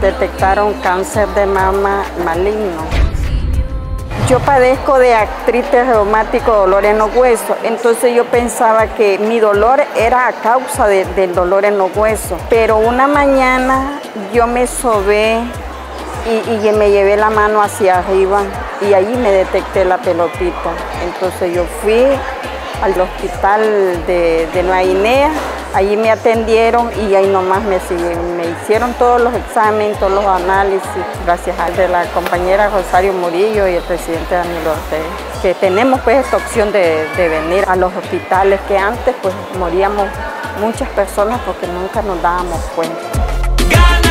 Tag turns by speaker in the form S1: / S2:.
S1: detectaron cáncer de mama maligno. Yo padezco de artritis reumático, dolor en los huesos, entonces yo pensaba que mi dolor era a causa del dolor en los huesos, pero una mañana yo me sobé y me llevé la mano hacia arriba y allí me detecté la pelotita. Entonces yo fui al hospital de Nueva Guinea, allí me atendieron y ahí nomás me hicieron todos los exámenes, todos los análisis, gracias a la compañera Rosario Murillo y el presidente Daniel Ortega, que tenemos pues esta opción de venir a los hospitales, que antes pues moríamos muchas personas porque nunca nos dábamos cuenta.